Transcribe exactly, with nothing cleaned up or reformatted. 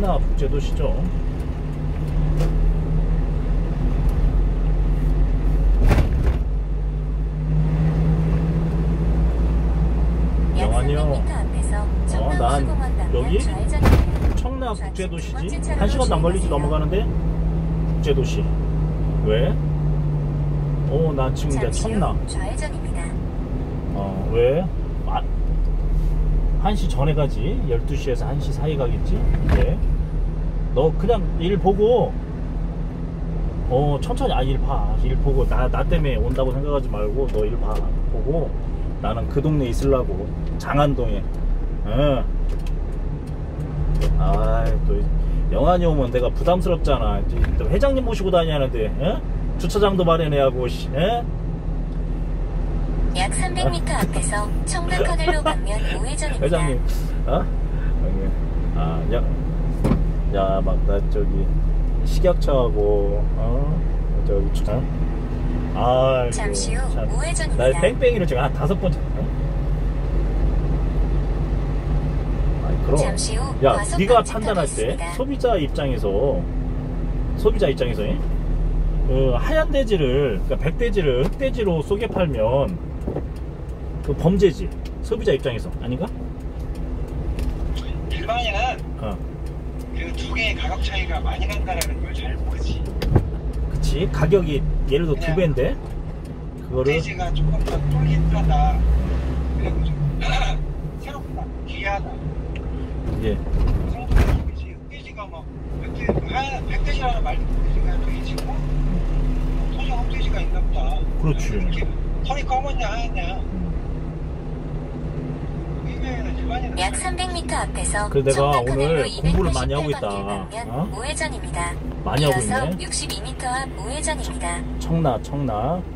청라 국제도시죠. 영환이 형, 어, 난 여기 청라 국제도시지. 한 시간도 안 걸리지 넘어가는데. 국제도시. 왜? 어, 난 지금 이제 청라. 어, 왜? 아, 한 시 전에 가지. 열두 시에서 한 시 사이 가겠지? 왜? 너 그냥 일 보고, 어, 천천히, 아, 일 봐. 일 보고, 나, 나 때문에 온다고 생각하지 말고, 너 일 봐. 보고, 나는 그 동네에 있으려고. 장안동에. 어. 아, 또, 영환이 오면 내가 부담스럽잖아. 또 회장님 모시고 다니는데, 어? 주차장도 마련해야 하고, 씨, 에? 약 삼백 미터 앞에서 청라터널로 방면 우회전입니다. 회장님, 어? 아, 야, 야, 막, 나 저기, 식약처하고, 어? 저기, 어? 아, 잠시 후 참, 우회전입니다. 나 뺑뺑이를 지금 한 다섯 번째. 어? 아니, 그럼. 잠시 후 야, 네가 판단할 때, 있습니다. 소비자 입장에서, 소비자 입장에서, 그 하얀 돼지를, 그러니까 백돼지를 흑돼지로 쏘게 팔면, 그 범죄지. 소비자 입장에서 아닌가? 일반인은 어. 그 두 개의 가격 차이가 많이 난다는 걸 잘 모르지. 그치. 가격이 예를 들어 두 배인데 그거를 돼지가 조금 더 쫄깃하다, 그리고 좀 새롭다, 귀하다, 예. 그 정도 느낌이지. 흑돼지가 막 백돼지라는 말도 흑돼지가 돼지고 토종 흑돼지가 있나 보다. 그렇지. 이렇게 털이 검었냐 하얗냐. 약 삼백 미터 앞에서 그래, 내가 오늘 청라터널로 공부를 많이 하고 있다. 방면 어? 우회전입니다. 많이 하고 이어서 있네. 육십이 미터 앞 우회전입니다. 청라 청라